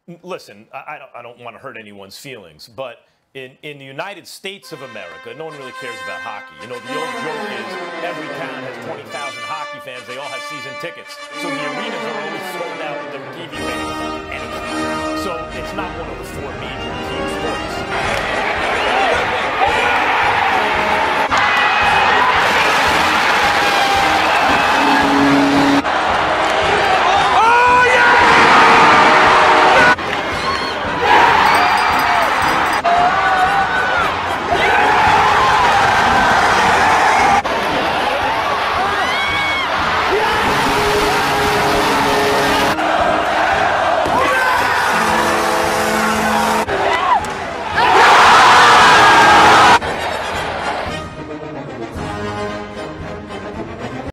Listen, I don't want to hurt anyone's feelings, but in the United States of America, no one really cares about hockey. You know, the old joke is every town has 20,000 hockey fans. They all have season tickets. So the arenas are always sold out with their TV ratings. So it's not one of the